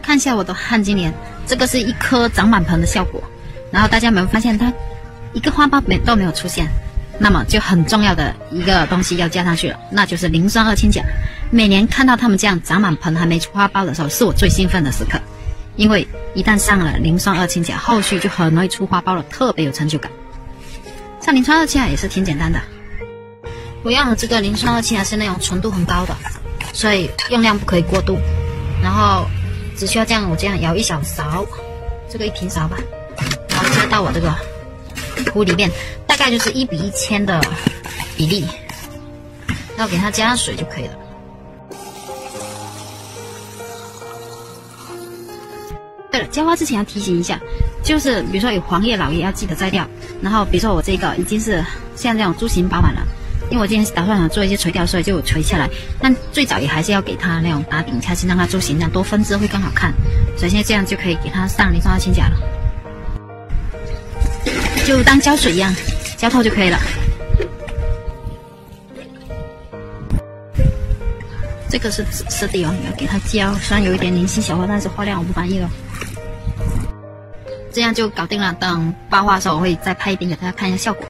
看一下我的旱金莲，这个是一颗长满盆的效果。然后大家有没有发现它一个花苞都没有出现？那么就很重要的一个东西要加上去了，那就是磷酸二氢钾。每年看到它们这样长满盆还没出花苞的时候，是我最兴奋的时刻，因为一旦上了磷酸二氢钾，后续就很容易出花苞了，特别有成就感。上磷酸二氢钾也是挺简单的，我用的这个磷酸二氢钾是那种纯度很高的，所以用量不可以过度，然后只需要这样，我这样舀一小勺，这个1平勺吧，然后加到我这个壶里面，大概就是1比1000的比例，然后给它加上水就可以了。对了，浇花之前要提醒一下，就是比如说有黄叶、老叶要记得摘掉。然后比如说我这个已经是像这种株型饱满了，因为我今天打算想做一些垂钓，所以就垂下来。但最早也还是要给它那种打顶下去，让它株型这样多分枝会更好看。所以现在这样就可以给它上磷酸二氢钾了，就当浇水一样，浇透就可以了。这个是紫色地哦，要给它浇，虽然有一点零星小花，但是花量我不满意了。这样就搞定了。等爆花的时候，我会再拍一遍给大家看一下效果。